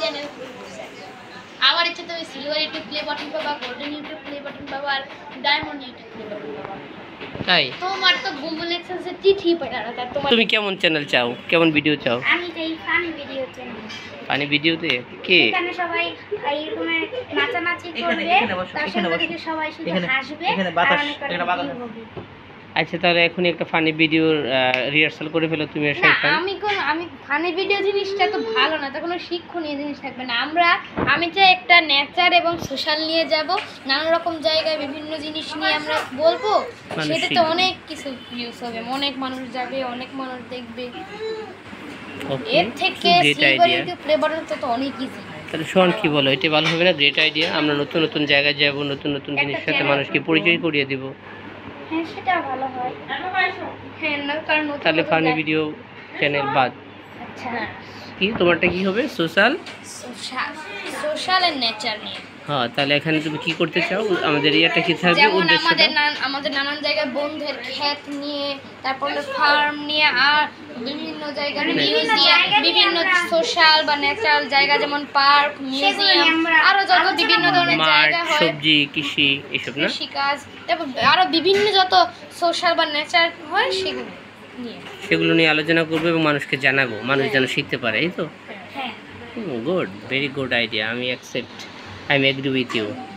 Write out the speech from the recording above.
Channel আমার ইচ্ছে তুমি সিলভার ইউটিউব প্লে বাটন পাবা, গোল্ডেন ইউটিউব প্লে বাটন পাবা, আর ডায়মন্ড ইউটিউব প্লে বাটন পাবা। তাই তোমার তো গুগল এক্সেসে চিঠি পাঠানো, তার তোমার তুমি কেমন চ্যানেল চাও, কেমন ভিডিও চাও? আমি চাই ফানি ভিডিও চ্যানেল। ফানি ভিডিওতে কি এখানে সবাই এরকম নাচানাচি করবে, তার সাথে সবাই শুধু হাসবে, এখানে বাতাস, আর এখানে বাতাস হবে। আচ্ছা তাহলে এখন একটা ফানি ভিডিওর রিহার্সাল করে ফেলো তুমি আর না সাইফান। আমি ফানি ভিডিও জিনিসটা তো ভালো না, তো কোনো শিক্ষণীয় জিনিস থাকবে না। আমি চাই একটা নেচার এবং সোশ্যাল নিয়ে যাব, নানা রকম জায়গায় বিভিন্ন জিনিস নিয়ে আমরা বলবো, সেটা তো অনেক কিছু ভিউজ হবে, অনেক মানুষ যাবে, অনেক মানুষ দেখবে। এর থেকে সিলভার ইউটিউব প্লে বাটন তো অনেক ইজি। তাহলে শোন কি বলো, এটা ভালো হবে না? Great idea. আমরা নতুন নতুন জায়গায় যাব, নতুন নতুন জিনিসের সাথে মানুষকে পরিচয় করিয়ে দিব। হ্যাঁ সেটা ভালো হয়। হ্যাঁ না, কারণ তাহলে ফানি ভিডিও চ্যানেল বাদ। আচ্ছা কি তোমারটা কি হবে? সোশ্যাল এন্ড নেচার নিয়ে। হ্যাঁ, তাহলে এখানে তুমি কি করতে চাও? আমাদের ইয়াটা কি থাকবে? যেমন উদ্দেশ্যটা আমাদের নানান জায়গায় বন্ধের ক্ষেত নিয়ে, তারপরে ফার্ম নিয়ে, আর বিভিন্ন জায়গায় বিভিন্ন সোশ্যাল বা ন্যাচারাল জায়গা, যেমন পার্ক, মিউজিয়াম, আরো যত বিভিন্ন ধরনের জায়গা হয়, সবজি, কৃষি, এসব না? কৃষিকাজ, তারপর আরো বিভিন্ন যত সোশ্যাল বা নেচার হয় সেগুলো নিয়ে আলোচনা করবো এবং মানুষকে জানাবো, মানুষ যেন শিখতে পারে, এই তো। হ্যাঁ গুড, ভেরি গুড আইডিয়া। আমি accept, I am agree with you.